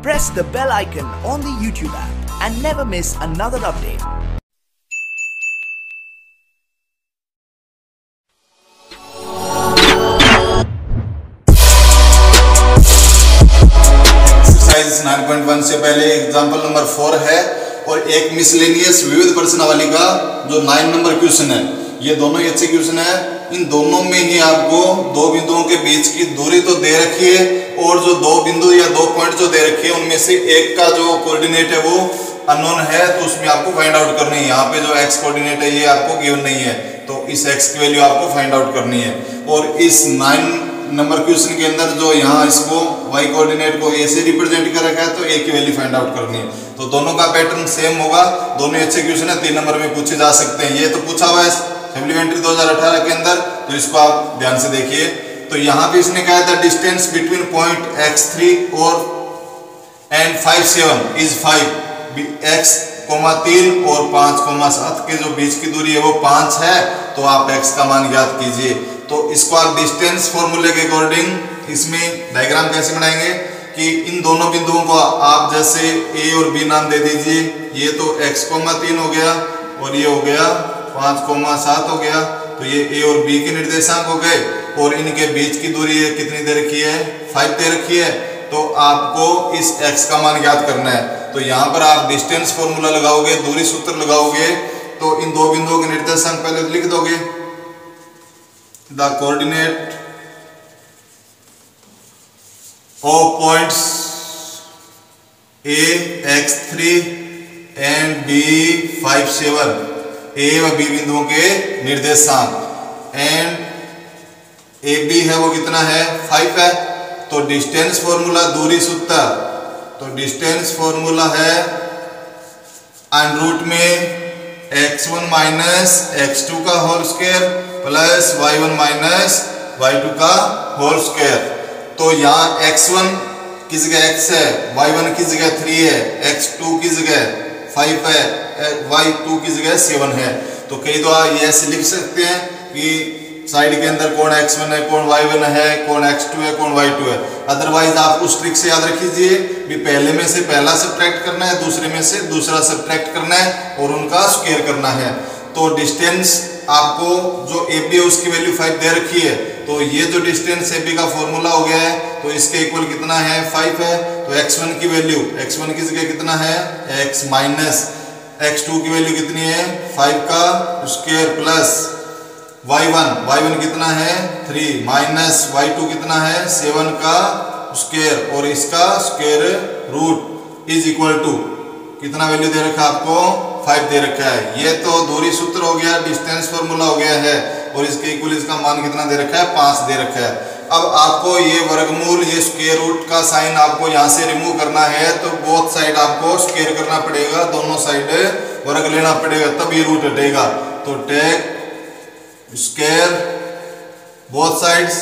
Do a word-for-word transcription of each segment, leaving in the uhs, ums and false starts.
Press the bell icon on the YouTube app and never miss another update. Exercise nine point one से पहले example number four है और एक miscellaneous विविध प्रश्नावली का जो नाइन नंबर क्वेश्चन है। ये दोनों ही अच्छे क्वेश्चन है। इन दोनों में ही आपको दो बिंदुओं के बीच की दूरी तो दे रखी है और जो दो बिंदु या दो पॉइंट जो दे रखे हैं उनमें से एक का जो कोऑर्डिनेट है वो अननोन है, तो उसमें आपको फाइंड आउट करनी है। यहाँ पे जो एक्स कोऑर्डिनेट है ये आपको गिवन नहीं है, तो इस एक्स की वैल्यू आपको फाइंड आउट करनी है। और इस नाइन नंबर क्वेश्चन के अंदर जो यहाँ इसको y कोऑर्डिनेट को a से रिप्रेजेंट कर रखा है, तो a की वैल्यू फाइंड आउट करनी है। तो दोनों का पैटर्न सेम होगा, दोनों अच्छे क्वेश्चन है, तीन नंबर में पूछे जा सकते हैं। ये तो पूछा हुआ है सप्लीमेंट्री दो हज़ार अठारह के अंदर, तो इसको आप ध्यान से देखिए। तो यहाँ पे इसने कहा था distance between point x three और and five seven is five. X comma तीन और पाँच कोमा सात के जो बीच की दूरी है वो पाँच है, तो आप एक्स का मान ज्ञात कीजिए। तो इसको आप डिस्टेंस फॉर्मूले के अकॉर्डिंग इसमें डायग्राम कैसे बनाएंगे कि इन दोनों बिंदुओं को आप जैसे ए और बी नाम दे दीजिए। ये तो x कोमा तीन हो गया और ये हो गया पाँच कोमा सात हो गया, तो ये a और b के निर्देशांक हो गए और इनके बीच की दूरी है कितनी दे रखी है, फाइव दे रखी है। तो आपको इस x का मान ज्ञात करना है। तो यहाँ पर आप डिस्टेंस फॉर्मूला लगाओगे, दूरी सूत्र लगाओगे, तो इन दो बिंदुओं के निर्देशांक पहले लिख दोगे। The coordinate of points A x three and B five seven, A व B बिंदुओं के निर्देशांक एंड ए बी है वो कितना है, फाइव है। तो डिस्टेंस फॉर्मूला दूरी सूत्र, तो डिस्टेंस फॉर्मूला है अंडर रूट में x one minus x two का whole square plus Y one minus Y two का होल स्क्वायर। तो यहाँ एक्स वन की जगह x है, वाई वन की जगह थ्री है, एक्स टू की जगह फाइव है, वाई टू की जगह सेवन है। तो कई तो ये ऐसे लिख सकते हैं कि साइड के अंदर कौन एक्स वन है, कौन वाई वन है, कौन एक्स टू है, कौन वाई टू है। अदरवाइज आप उस ट्रिक से याद रखिए भी पहले में से पहला सब्ट्रैक्ट करना है, दूसरे में से दूसरा सब्ट्रैक्ट करना है और उनका स्क्वायर करना है। तो डिस्टेंस आपको जो ए बी है उसकी वैल्यू फाइव दे रखी है, तो ये जो डिस्टेंस ए बी का फॉर्मूला हो गया है, तो इसके इक्वल कितना है, फाइव है। तो एक्स वन की वैल्यू, एक्स वन की जगह कितना है, x माइनस एक्स टू की वैल्यू कितनी है, फाइव का square plus Y one, y one कितना है, थ्री माइनस वाई टू कितना है, सेवन का स्क्वायर और इसका square root is equal to कितना वैल्यू दे रखा है आपको, फाइव दे रखा है। ये तो दूरी सूत्र हो गया, डिस्टेंस फॉर्मूला हो गया है और इसके इक्वल इसका मान कितना दे रखा है, पाँच दे रखा है। अब आपको ये वर्गमूल, ये स्क्वायर रूट का साइन आपको यहाँ से रिमूव करना है, तो बोथ साइड आपको स्क्वायर करना पड़ेगा, दोनों साइड वर्ग लेना पड़ेगा, तब ये रूट हटेगा। तो टेक स्क्वायर बोथ साइड्स,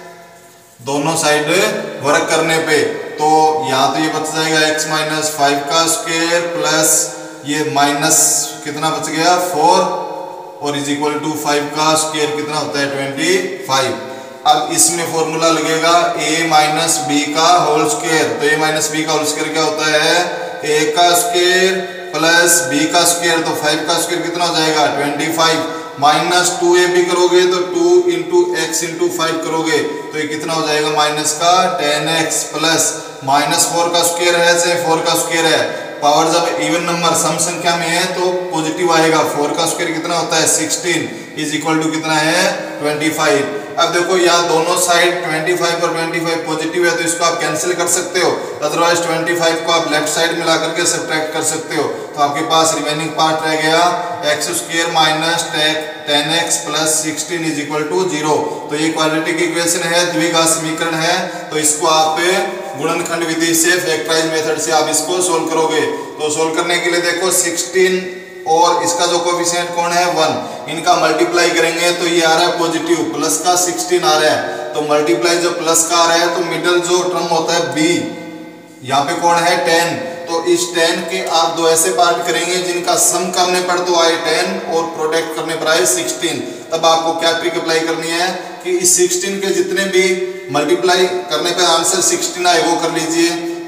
दोनों साइड वर्क करने पे, तो यहाँ तो ये बच जाएगा x माइनस फाइव का स्क्वायर प्लस ये माइनस कितना बच गया, फोर और इज इक्वल टू फाइव का स्क्वायर कितना होता है, ट्वेंटी फाइव। अब इसमें फॉर्मूला लगेगा a माइनस बी का होल स्क्वायर। तो a माइनस बी का होल स्क्वायर क्या होता है, a का स्क्वायर प्लस b का स्क्वायर, तो फाइव का स्क्वायर कितना हो जाएगा, twenty five minus two A B करोगे तो two into x into five करोगे तो ये कितना हो जाएगा, माइनस का ten x plus minus four का स्क्वायर है, चाहे फोर का स्क्वायर है। पावर जब इवन नंबर सम संख्या में है तो पॉजिटिव आएगा। फोर का स्क्वायर कितना होता है, सिक्सटीन इज इक्वल टू कितना है, ट्वेंटी फाइव। अब देखो यहाँ दोनों साइड ट्वेंटी फाइव और ट्वेंटी फाइव पॉजिटिव है, तो इसको आप कैंसिल कर सकते हो। अदरवाइज ट्वेंटी फाइव को आप लेफ्ट साइड मिला करके सब्ट्रैक्ट कर सकते हो। तो आपके पास रिमेनिंग पार्ट रह गया x square minus ten x plus sixteen is equal to zero. तो ये क्वाड्रेटिक इक्वेशन है, द्विघात समीकरण है। तो इसको आप गुणनखंड विधि से, फैक्टराइज मेथड से आप इसको सोल्व करोगे। तो सोल्व करने के लिए देखो सिक्सटीन और इसका जो कोएफिशिएंट कौन है, वन, इनका मल्टीप्लाई करेंगे तो ये आ रहा है पॉजिटिव, प्लस का सिक्सटीन आ रहा है। तो मल्टीप्लाई जो प्लस का आ रहा है तो मिडल जो टर्म होता है बी, यहाँ पे कौन है, टेन। तो इस टेन के आप दो ऐसे पार्ट करेंगे जिनका सम करने पर तो आए टेन और प्रोडक्ट करने पर आए सिक्सटीन। तब आपको क्या ट्रिक अप्लाई करनी है कि इस सिक्सटीन के जितने भी मल्टीप्लाई करने पर आंसर सिक्सटीन आए वो कर लीजिए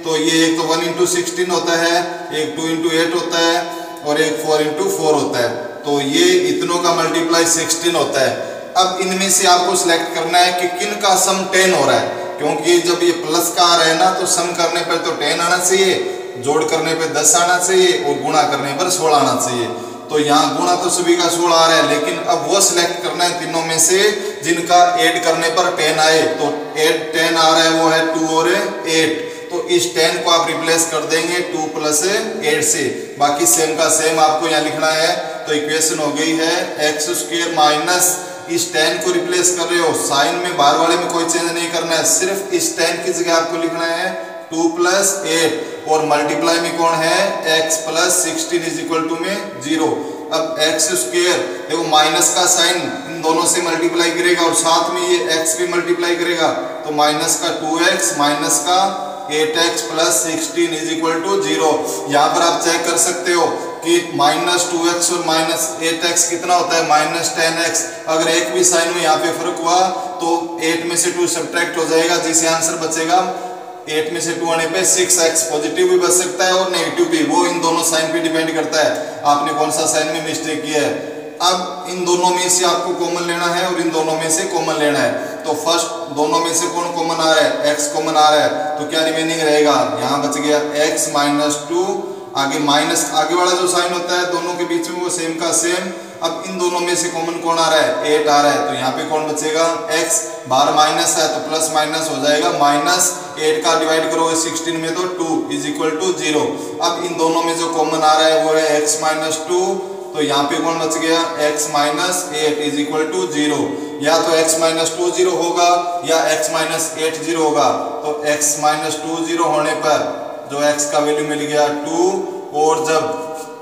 तो ये एक तो वन इंटू सिक्सटीन होता है, एक टू इंटू एट होता है और एक फोर इंटू फोर होता है। तो ये इतनों का मल्टीप्लाई सिक्सटीन होता है। अब इनमें से आपको सिलेक्ट करना है कि किन का सम टेन हो रहा है, क्योंकि जब ये प्लस का आ रहा है ना तो सम करने पर तो टेन आना चाहिए, जोड़ करने पर दस आना चाहिए और गुणा करने पर सोलह आना चाहिए। तो यहाँ गुणा तो सभी का सोलह आ रहा है, लेकिन अब वो सिलेक्ट करना है तीनों में से जिनका ऐड करने पर टेन आए। तो एट टेन आ रहा है वो है टू और एट। तो इस टेन को आप रिप्लेस कर देंगे टू प्लस एट से, बाकी सेम का सेम आपको यहाँ लिखना है। तो इक्वेशन हो गई है एक्स स्क्वायर माइनस इस टेन को रिप्लेस कर रहे हो, साइन में बाहर वाले में कोई चेंज नहीं करना है, सिर्फ इस टेन की जगह आपको लिखना है टू प्लस एट और मल्टीप्लाई में कौन है x plus sixteen is equal to में जीरो। अब एक्स स्क्वायर देखो माइनस का साइन इन दोनों से मल्टीप्लाई करेगा और साथ में ये x भी मल्टीप्लाई करेगा, तो माइनस का टू एक्स माइनस का eight x plus sixteen is equal to zero. यहाँ पर आप चेक कर सकते हो कि माइनस टू एक्स और माइनस एट एक्स कितना होता है माइनस टेन एक्स। अगर एक भी साइन में यहाँ पे फर्क हुआ तो एट में से टू सब्ट्रैक्ट हो जाएगा, जिससे आंसर बचेगा एट में से टू आने पे सिक्स एक्स। पॉजिटिव भी बच सकता है और नेगेटिव भी, वो इन दोनों साइन पे डिपेंड करता है आपने कौन सा साइन में मिस्टेक किया है। अब इन दोनों में से आपको कॉमन लेना है और इन दोनों में से कॉमन लेना है। तो फर्स्ट दोनों में से कौन कॉमन आ रहा है, x कॉमन आ रहा है, तो क्या रिमेनिंग रहेगा, यहाँ बच गया x माइनस टू, आगे माइनस आगे वाला जो साइन होता है दोनों के बीच में वो सेम का सेम। अब इन दोनों में से कॉमन कौन आ रहा है, एट आ रहा है, तो यहाँ पे कौन बचेगा x, बाहर माइनस है तो प्लस माइनस हो जाएगा, माइनस एट का डिवाइड करोगे सिक्सटीन में तो two is equal to zero. अब इन दोनों में जो कॉमन आ रहा है वो है x माइनस टू, तो यहाँ पे कौन बच गया x minus eight is equal to zero. या तो x माइनस टू जीरो होगा या x माइनस एट जीरो होगा। तो x माइनस टू जीरो होने पर जो x का वैल्यू मिल गया टू, और जब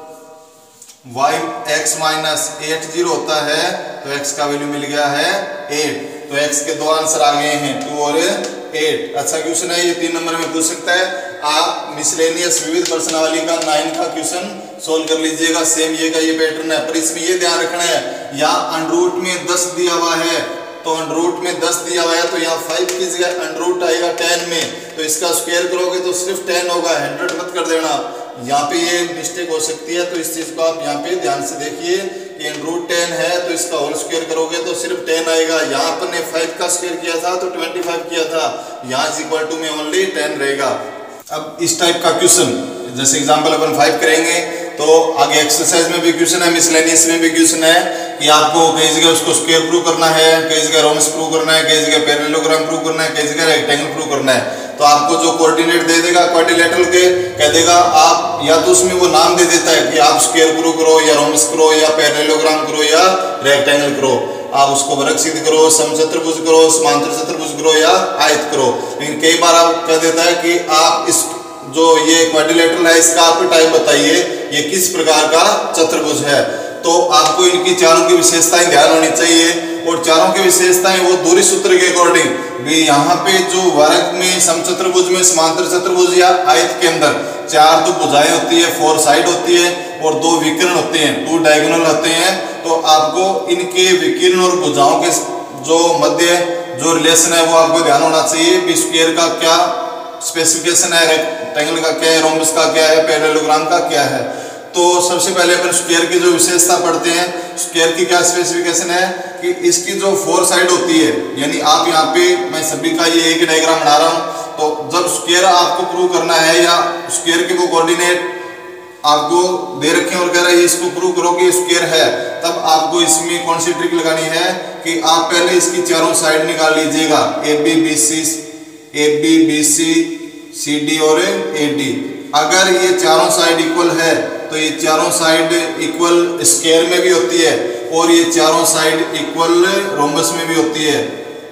y x minus eight zero होता है तो x का वैल्यू मिल गया है एट। तो x के दो आंसर आ गए हैं टू और एट। अच्छा क्वेश्चन है, ये तीन नंबर में पूछ सकता है। आप मिसलेनियस विविध प्रश्नावली का नाइन का क्वेश्चन सोल्व कर लीजिएगा, सेम ये का ये पैटर्न है, पर इसमें ये ध्यान रखना है यहाँ अंडररूट में दस दिया हुआ है, तो अंडररूट में दस दिया हुआ है तो यहाँ फाइव की जगह अंडररूट आएगा टेन में, तो इसका स्क्वायर करोगे तो सिर्फ टेन होगा, हंड्रेड मत कर देना। यहाँ पे ये मिस्टेक हो सकती है, तो इस चीज को आप यहाँ पे ध्यान से देखिए कि अंडररूट टेन है तो इसका होल स्क्वायर करोगे तो सिर्फ टेन आएगा। यहाँ पर ने फाइव का स्क्वायर किया था तो ट्वेंटी फाइव किया था, यहाँ इज इक्वल टू में ओनली टेन रहेगा। अब इस टाइप का क्वेश्चन जैसे एग्जांपल अपन फाइव करेंगे तो आगे एक्सरसाइज में भी क्वेश्चन है, मिसलेनियस में भी क्वेश्चन है कि आपको कई जगह उसको स्क्वायर प्रूव करना है, कई जगह रोम्स प्रूव करना है, कई जगह पैरेललोग्राम प्रूव करना है, कई जगह रेक्टेंगल प्रूव करना है। तो आपको जो कोऑर्डिनेट दे देगा क्वाड्रिलेटरल के कह देगा आप, या तो उसमें वो नाम दे देता है कि आप स्क्वायर प्रूव करो या रोम्स करो या पैरेललोग्राम करो या रेक्टेंगल करो, आप उसको वर्ग सिद्ध करो, समचतुर्भुज करो, समांतर चतुर्भुज करो या आयत करो। लेकिन कई बार आप कह देता है कि आप इस जो ये क्वाड्रिलेटरल है इसका आप टाइप बताइए, ये किस प्रकार का चतुर्भुज है। तो आपको इनकी चारों की विशेषताएं ध्यान होनी चाहिए, और चारों की विशेषताएं वो दूरी सूत्र के अकॉर्डिंग भी यहाँ पे जो वर्ग में, समचतुर्भुज में, समांतर चतुर्भुज या आयत के अंदर चार तो भुजाएं होती है, फोर साइड होती है और दो विकर्ण होते हैं, टू डायगोनल होते हैं। तो आपको इनके विकर्ण और भुजाओं के जो मध्य जो रिलेशन है वो आपको ध्यान होना चाहिए। बी स्क्वायर का क्या स्पेसिफिकेशन है, रेक्टेंगल का क्या है, रोम्बस का क्या है, पैरेललोग्राम का क्या है। तो सबसे पहले अपन स्क्वायर की जो विशेषता पढ़ते हैं। स्क्वायर की क्या स्पेसिफिकेशन है कि इसकी जो फोर साइड होती है, यानी आप यहाँ पे मैं सभी का ये एक डायग्राम बना रहा हूँ, तो जब स्क्वायर आपको प्रूव करना है या स्क्वायर के वो कोऑर्डिनेट आपको दे रखे हैं और कह रहे हैं इसको प्रूव करो कि स्क्वायर है, तब आपको इसमें कौन सी ट्रिक लगानी है कि आप पहले इसकी चारों साइड निकाल लीजिएगा, A B B C A B B C C D और ए डी। अगर ये चारों साइड इक्वल है तो ये चारों साइड इक्वल स्क्वायर में भी होती है और ये चारों साइड इक्वल रोम्बस में भी होती है,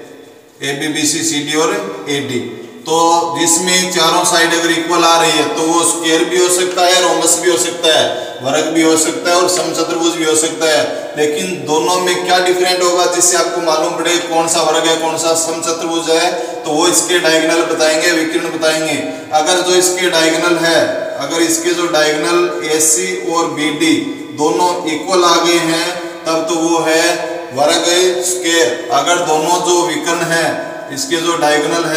A B B C C D और ए डी। तो जिसमें चारों साइड अगर इक्वल आ रही है तो वो स्क्वायर भी हो सकता है, रोम्बस भी हो सकता है, वर्ग भी हो सकता है और समचतुर्भुज भी हो सकता है। लेकिन दोनों में क्या डिफरेंट होगा जिससे आपको मालूम पड़े कौन सा वर्ग है कौन सा समचतुर्भुज है, तो वो इसके डायगोनल बताएंगे, विकर्ण बताएंगे। अगर जो इसके डायगोनल है, अगर इसके जो डायगोनल ए सी और बी डी दोनों इक्वल आ गए हैं तब तो वो है वर्ग स्क्वायर। अगर दोनों जो विकर्ण है, इसके जो डायगोनल है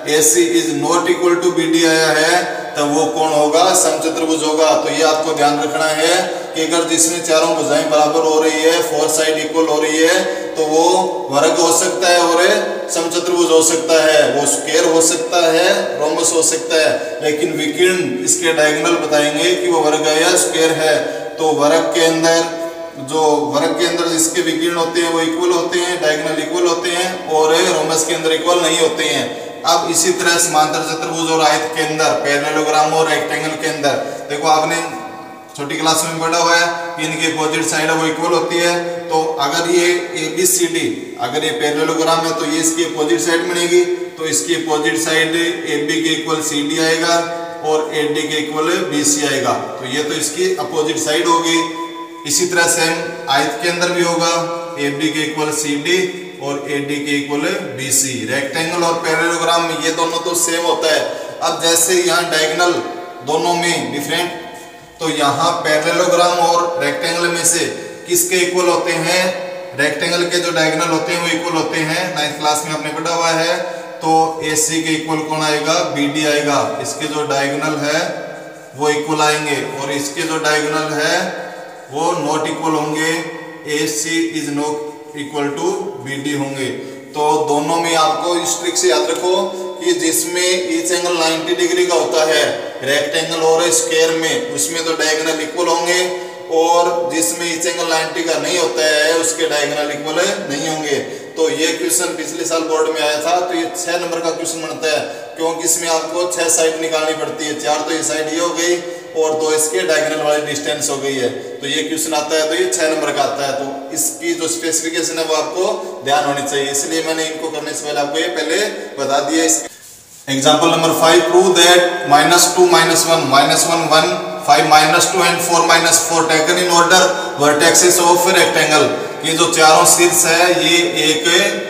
A C is not equal to B D आया है, तब वो कौन होगा? समचतुर्भुज होगा। तो ये आपको ध्यान रखना है कि अगर जिसमें चारों भुजाएं बराबर हो रही है, फोर साइड इक्वल हो रही है, तो वो वर्ग हो सकता है और समचतुर्भुज हो सकता है, वो स्क्वायर हो सकता है, रोमबस हो सकता है। लेकिन विकर्ण इसके डायगोनल बताएंगे कि वो वर्ग है या स्क्वायर है। तो वर्ग के अंदर जो वर्ग के अंदर जिसके विकर्ण होते हैं वो इक्वल होते हैं, डायगोनल इक्वल होते हैं, और रोमबस के अंदर इक्वल नहीं होते हैं। अब इसी तरह समांतर चतुर्भुज और आयत के अंदर, पैरेललोग्राम और रेक्टेंगल के अंदर, देखो आपने छोटी क्लास में पढ़ा हुआ है कि इनकी अपोजिट साइड है वो इक्वल होती है। तो अगर ये ए बी सी डी, अगर ये पैरेललोग्राम है तो ये इसकी अपोजिट साइड बनेगी, तो इसकी अपोजिट साइड ए बी के इक्वल सी डी आएगा और ए डी के इक्वल बी सी आएगा। तो ये तो इसकी अपोजिट साइड होगी। इसी तरह सेम आयत के अंदर भी होगा, ए बी के इक्वल सी डी और ए डी के इक्वल बी सी। रेक्टेंगल और पैरेललोग्राम में ये दोनों तो सेम होता है। अब जैसे यहाँ डायगोनल दोनों में डिफरेंट, तो यहाँ पैरेललोग्राम और रेक्टेंगल में से किसके इक्वल होते हैं? रेक्टेंगल के जो डायगोनल होते हैं वो इक्वल होते हैं, नाइन्थ क्लास में आपने पढ़ा हुआ है। तो ए सी के इक्वल कौन आएगा? बी डी आएगा। इसके जो डायगोनल है वो इक्वल आएंगे और इसके जो डायगोनल है वो नॉट इक्वल होंगे। A C is not equal to B D होंगे। तो दोनों में आपको इस ट्रिक से याद रखो कि जिसमें ईच एंगल नाइन्टी डिग्री का होता है रेक्टेंगल और स्क्वायर में, उसमें तो डायगोनल इक्वल होंगे, और जिसमें ईच एंगल नाइन्टी का नहीं होता है उसके डायगोनल इक्वल नहीं होंगे। तो ये क्वेश्चन पिछले साल बोर्ड में आया था, तो ये छह नंबर का क्वेश्चन बनता है, क्योंकि इसमें आपको छह साइड निकालनी पड़ती है। चार तो ये साइड ये हो गई और दो इसके डायगोनल वाली डिस्टेंस हो गई है। तो ये क्वेश्चन आता है तो ये छह नंबर का आता है। तो इसकी जो स्पेसिफिकेशन है वो आपको ध्यान होनी चाहिए, इसलिए मैंने इनको करने से पहले आपको ये पहले बता दिया। Example number five, prove that minus two minus one minus one one five minus two and four minus four taken in order vertexes of rectangle. ये जो चारों शीर्ष है ये एक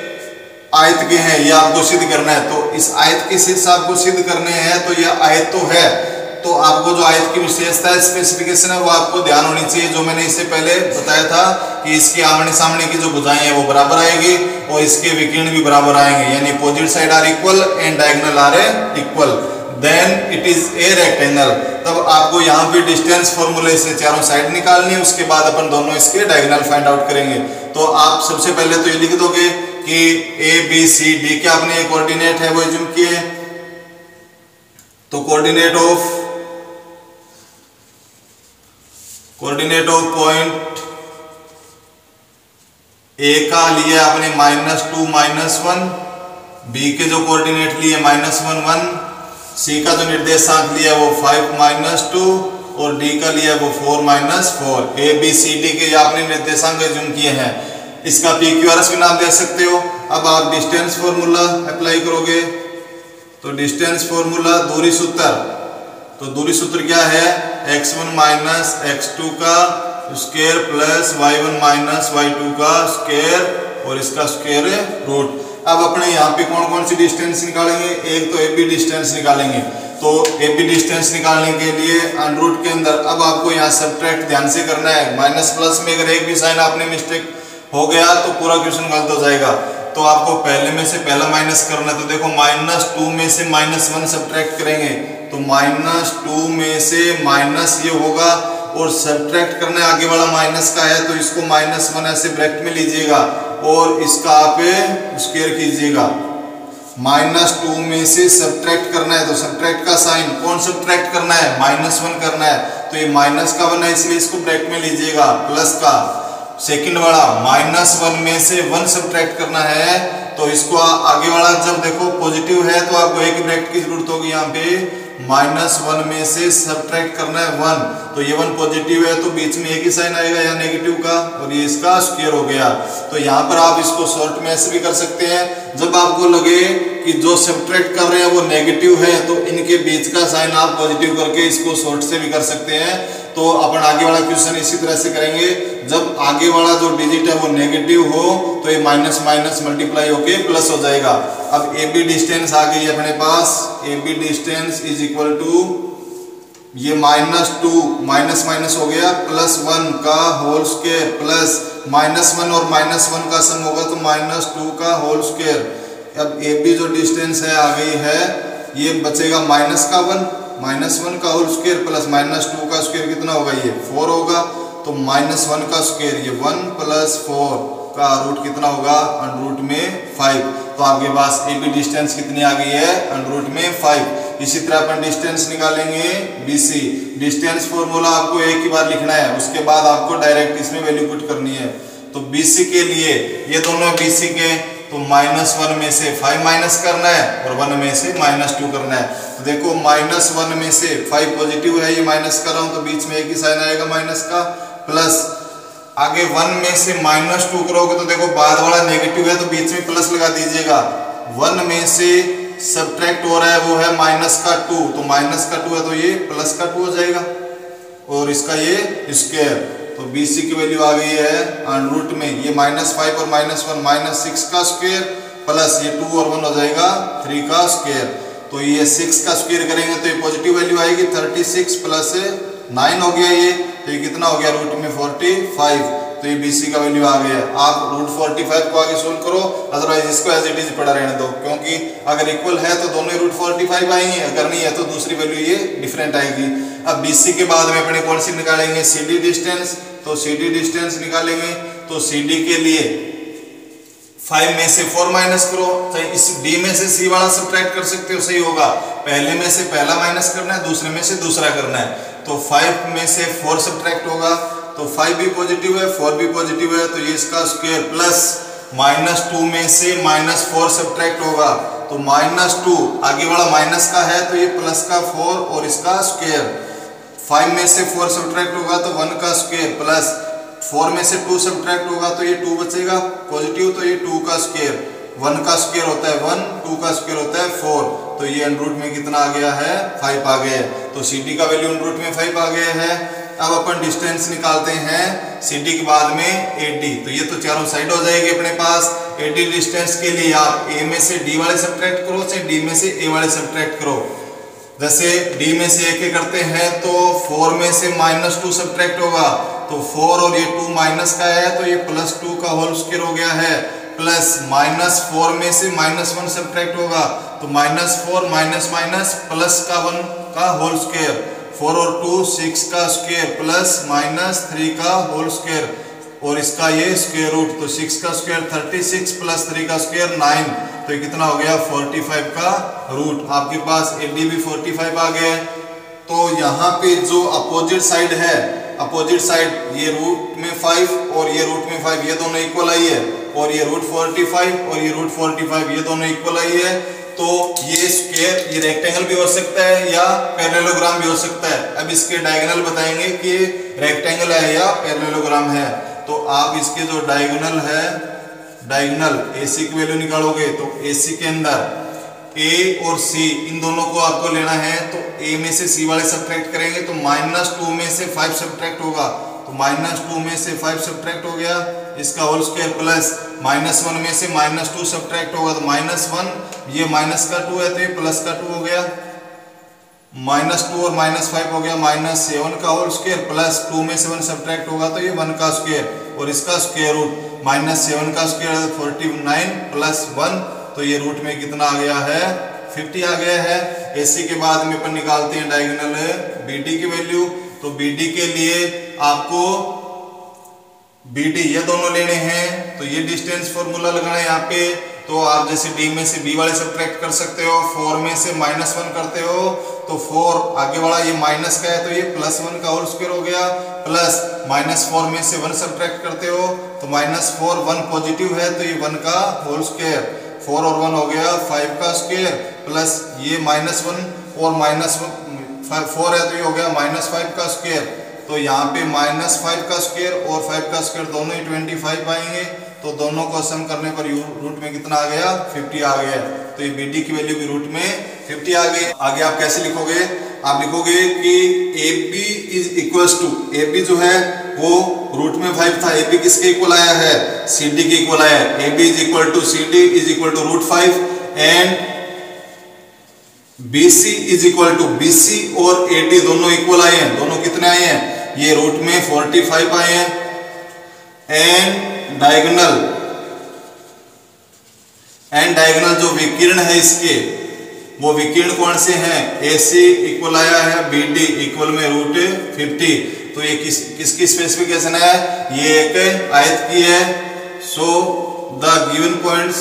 आयत के हैं, ये आपको सिद्ध करना है। तो इस आयत के शीर्ष आपको सिद्ध करने हैं, तो ये आयत तो है, तो आपको जो आयत की विशेषता है, स्पेसिफिकेशन है, वो आपको ध्यान होनी चाहिए। जो मैंने इससे पहले बताया था कि इसकी आमने सामने की जो भुजाएं हैं वो बराबर आएगी और इसके विकर्ण भी बराबर आएंगे, यानी opposite side are equal and diagonal are equal, then it is a rectangle. तब आपको यहाँ पे डिस्टेंस फॉर्मूले से चारों साइड निकालनी है, उसके बाद अपन दोनों इसके डायगोनल फाइंड आउट करेंगे। तो आप सबसे पहले तो ये लिख दोगे कि ए बी सी डी के आपने एक कोऑर्डिनेट है वो एज्यूम किए, तो coordinate of coordinate of point A का लिया आपने minus two minus one, B के जो कोऑर्डिनेट लिए माइनस वन वन, सी का जो निर्देशांक लिया वो फाइव माइनस टू और डी का लिया वो four minus four. A B C D के आपने निर्देशांक एज्यूम किए हैं, इसका पी क्यू आर एस भी नाम दे सकते हो। अब आप डिस्टेंस फॉर्मूला अप्लाई करोगे, तो डिस्टेंस फॉर्मूला दूरी सूत्र, तो दूरी सूत्र क्या है? X one minus x two का square plus Y one minus Y two का स्क्वायर और इसका स्क्वायर रूट। अब अपने यहाँ पे कौन कौन सी डिस्टेंस निकालेंगे? एक तो ए बी डिस्टेंस निकालेंगे। तो ए बी डिस्टेंस निकालने के लिए अंडर रूट के अंदर अब आपको यहाँ सब्ट्रैक्ट ध्यान से करना है। माइनस प्लस में अगर एक भी साइन आपने मिस्टेक हो गया तो पूरा क्वेश्चन गलत हो जाएगा। तो आपको पहले में से पहला माइनस करना है। तो देखो माइनस टू में से माइनस वन सब्ट्रैक्ट करेंगे, तो माइनस टू में से माइनस ये होगा और सब्ट्रैक्ट करना है, आगे वाला माइनस का है तो इसको माइनस वन ऐसे ब्रैकेट में लीजिएगा और इसका आप स्क्वायर कीजिएगा। माइनस टू में से सब्ट्रैक्ट करना है, तो सब्ट्रैक्ट का साइन कौन सब्ट्रैक्ट करना है? माइनस वन करना है, तो ये माइनस का वन है इसलिए इसको ब्रैकेट में लीजिएगा। प्लस का सेकंड वाला माइनस वन में से वन सब्ट्रैक्ट करना है, तो इसको आगे वाला जब देखो पॉजिटिव है तो आपको एक ब्रैकेट की जरूरत होगी। यहाँ पे माइनस वन में से सब्ट्रैक्ट करना है वन, तो ये वन पॉजिटिव है तो बीच में एक ही साइन आएगा या नेगेटिव का, और ये इसका स्क्वायर हो गया। तो यहाँ पर आप इसको शॉर्ट में ऐसे भी कर सकते हैं, जब आपको लगे कि जो सब्ट्रैक्ट कर रहे हैं वो नेगेटिव है तो इनके बीच का साइन आप पॉजिटिव करके इसको शॉर्ट से भी कर सकते हैं। तो अपन आगे वाला क्वेश्चन इसी तरह से करेंगे, जब आगे वाला जो डिजिट है वो नेगेटिव हो तो ये माइनस माइनस मल्टीप्लाई होके प्लस हो जाएगा। अब ए बी डिस्टेंस आ गई अपने पास, A B distance is equal to ये माइनस टू माइनस माइनस हो गया प्लस वन का whole square plus minus one और माइनस वन का सम होगा तो माइनस टू का होल स्क्वायर अब ए बी जो डिस्टेंस है आ गई है, ये बचेगा माइनस का वन, माइनस वन का whole square plus minus two का स्क्वायर कितना होगा, ये फोर होगा। तो माइनस वन का स्क्वायर, ये वन प्लस फोर का रूट कितना होगा, अंडर रूट में फाइव। तो आपके पास ए बी डिस्टेंस कितनी आ गई है, अंडर रूट में फाइव। इसी तरह अपन डिस्टेंस निकालेंगे बी सी। डिस्टेंस फॉर्मूला आपको एक ही बार लिखना है, उसके बाद आपको डायरेक्ट इसमें वैल्यू पुट करनी है। तो बी सी के लिए, ये दोनों बी सी के, तो माइनस वन में से फाइव माइनस करना है और वन में से माइनस टू करना है। तो देखो माइनस वन में से फाइव पॉजिटिव है, ये माइनस कर रहा हूं तो बीच में एक ही साइन आएगा माइनस का, प्लस आगे वन में से माइनस टू करोगे तो देखो बाद वाला नेगेटिव है तो बीच में प्लस लगा दीजिएगा। वन में से सब्ट्रैक्ट हो रहा है वो है माइनस का टू, तो माइनस का टू है तो ये प्लस का टू हो जाएगा और इसका ये स्क्वायर। तो बी सी की वैल्यू आ गई है अंडर रूट में, ये माइनस फाइव और माइनस वन माइनस सिक्स का स्क्वायर प्लस ये टू और वन हो जाएगा थ्री का स्क्वायर। तो ये सिक्स का स्क्वायर करेंगे तो ये पॉजिटिव वैल्यू आएगी, थर्टी सिक्स प्लस नाइन हो गया ये, तो ये कितना हो गया रूट में फोर्टी फाइव। तो ये बीसी का वैल्यू आ गया। आप रूट फोर्टी फाइव को आगे सोल्व करो, अदरवाइज इसको एज इट इज पड़ा रहने दो, क्योंकि अगर इक्वल है तो दोनों रूट फोर्टी फाइव आएंगे, अगर नहीं है तो दूसरी वैल्यू ये डिफरेंट आएगी। अब बीसी के बाद में अपने कौन सी निकालेंगे, सीडी डिस्टेंस। तो सीडी डिस्टेंस निकालेंगे तो सीडी के लिए फाइव में से फोर माइनस करो, तो इस डी में से सी वाला सब्ट्रैक्ट कर सकते हो, सही होगा। पहले में से पहला माइनस करना है, दूसरे में से दूसरा करना है। तो फाइव में से फोर सब्ट्रैक्ट होगा, तो फाइव भी पॉजिटिव है, फोर भी पॉजिटिव है, तो ये इसका स्क्वायर प्लस माइनस टू में से माइनस फोर सब्ट्रैक्ट होगा, तो माइनस टू आगे वाला माइनस का है तो ये प्लस का फोर और इसका स्क्वायर। फाइव में से फोर सब्ट्रैक्ट होगा तो वन का स्क्वायर प्लस फोर में से टू सब्ट्रैक्ट होगा तो ये टू बचेगा पॉजिटिव, तो ये टू का स्क्वायर। वन का स्क्वायर होता है वन, टू का स्क्वायर होता है फोर, तो ये अंडर रूट में कितना आ गया है, फाइव आ गया है। तो सीडी का वैल्यू अंडर रूट में फाइव आ गया है। अब अपन डिस्टेंस निकालते हैं सीडी के बाद में एडी, तो ये तो चारों साइड हो जाएगी अपने पास। एडी डिस्टेंस के लिए आप ए में से डी वाले सब्ट्रैक्ट करो, चाहे डी में से ए वाले सब्ट्रैक्ट करो। जैसे डी में से ए के करते हैं तो फोर में से माइनस टू सब्ट्रैक्ट होगा, तो फोर और ये टू माइनस का है तो ये प्लस टू का होल स्क्वायर हो गया है, प्लस माइनस फोर में से माइनस वन सब्ट्रैक्ट होगा तो minus four minus minus plus का वन का होल स्क्वायर, फोर और टू सिक्स का स्क्वायर प्लस माइनस थ्री का होल स्क्वायर और इसका ये स्क्वायर रूट, तो सिक्स का square thirty six plus three का स्क्वायर नाइन, तो ये कितना हो गया फोर्टी फाइव का रूट। आपके पास एडी भी फोर्टी फाइव आ गया। तो यहाँ पे जो अपोजिट साइड है, अपोजिट साइड ये रूट में फाइव और ये रूट में फाइव, ये दोनों इक्वल आई है, और ये रूट फोर्टी फाइव और ये रूट फोर्टी फाइव, ये दोनों इक्वल आई है। तो ये स्क्वायर, ये रेक्टेंगल भी हो सकता है या पैरेललोग्राम भी हो सकता है। अब इसके डायगोनल बताएंगे कि रेक्टेंगल है या पैरेललोग्राम है। तो आप इसके जो डायगोनल है, डायगोनल एसी की वैल्यू निकालोगे तो एसी के अंदर ए और सी इन दोनों को आपको लेना है, तो ए में से सी वाले सब्ट्रैक्ट करेंगे तो माइनस टू में से फाइव सब्ट्रैक्ट होगा, तो माइनस टू में से फाइव सब्ट्रैक्ट हो गया इसका whole square, plus minus one में से माइनस टू सब्ट्रैक्ट होगा तो माइनस वन, ये माइनस का टू है तो ये प्लस का टू हो गया, माइनस टू और माइनस फाइव हो गया माइनस सेवन का होल स्क्वायर, प्लस टू में से वन सब्ट्रैक्ट होगा तो ये वन का स्क्वायर और इसका स्क्वायर रूट, माइनस सेवन का square forty nine plus one, तो ये रूट में कितना आ गया है फिफ्टी आ गया है। एसी के बाद में अपन निकालते हैं डायगोनल बीडी की वैल्यू। तो बीडी के लिए आपको बीडी ये दोनों लेने हैं, तो ये डिस्टेंस फॉर्मूला लगाना है यहाँ पे। तो आप जैसे डी में से बी वाले सब्ट्रैक्ट कर सकते हो, फोर में से माइनस वन करते हो तो फोर आगे वाला ये माइनस का है तो ये प्लस वन का होल स्क्वायर हो गया, प्लस माइनस फोर में से वन सब्ट्रैक्ट करते हो तो माइनस फोर, वन पॉजिटिव है तो ये वन का होल स्क्वायर, फोर और वन हो गया फाइव का स्क्वायर, प्लस ये माइनस वन और माइनस फोर है तो ये हो गया माइनस फाइव का स्क्वायर। तो यहाँ पे माइनस फाइव का स्क्वायर और फाइव का स्क्वायर दोनों ही ट्वेंटी फाइव आएंगे, तो दोनों को सम करने पर रूट में कितना आ गया फिफ्टी आ गया। तो ये बीडी की वैल्यू भी रूट में फिफ्टी आ गई। आगे आप कैसे लिखोगे, आप लिखोगे कि A B is equal to, A B जो है वो रूट में फाइव था, ए बी किसके इक्वल आया है सी डी के इक्वल आया है, A B is equal to C D is equal to root five and B C is equal to B C और ए डी दोनों इक्वल आए हैं। दोनों कितने आए हैं, ये रूट में फोर्टी फाइव आए हैं। एंड डायगोनल एंड डायगोनल जो विकिरण है इसके, वो विकिरण कौन से हैं? ए सी इक्वल आया है बी डी इक्वल में रूट फिफ्टी। तो ये किस किसकी स्पेसिफिकेशन है? ये एक आयत की है। So the given points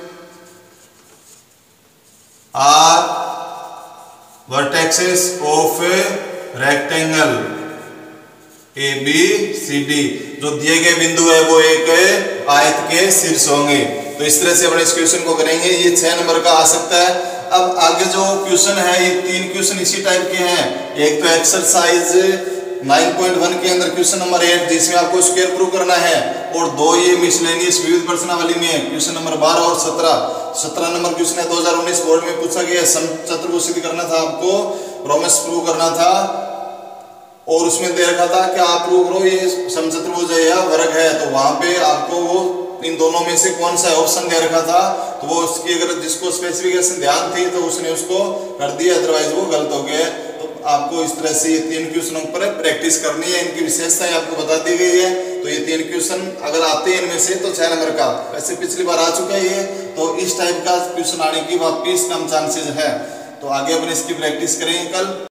are vertexes of rectangle A B C D. जो दिए गए बिंदु है वो एक आयत के शीर्ष होंगे। तो इस तरह से अपने इस क्वेश्चन को करेंगे। ये छह नंबर का आ सकता है। अब आगे जो क्वेश्चन है, ये तीन क्वेश्चन इसी टाइप के हैं। एक तो एक्सरसाइज नौ पॉइंट एक के अंदर क्वेश्चन नंबर आठ, जिसमें आपको स्क्वायर प्रूव करना है, और दो ये मिसलेनियस विविध प्रश्नावली में क्वेश्चन नंबर बारह और सत्रह। सत्रह नंबर क्वेश्चन है दो हज़ार उन्नीस बोर्ड में पूछा गया, समचतुर्भुज सिद्ध करना था आपको, रोमस प्रूव करना था, और उसमें दे रखा था कि आप प्रूव करो ये समचतुर्भुज है या वर्ग है। तो वहां पे आपको वो इन दोनों में से कौन सा ऑप्शन दे रखा था, तो वो उसकी अगर जिसको स्पेसिफिकेशन ध्यान थी तो उसने उसको कर दिया, अदरवाइज वो गलत हो गया। तो आपको इस तरह से ये तीन क्वेश्चनों पर प्रैक्टिस करनी है। इनकी विशेषताएं आपको बता दी गई है। तो ये तीन क्वेश्चन अगर आते हैं इनमें से तो छह नंबर का, वैसे पिछली बार आ चुका है ये, तो इस टाइप का क्वेश्चन आने की वापिस कम चांसेस है। तो आगे अपन इसकी प्रैक्टिस करेंगे कल।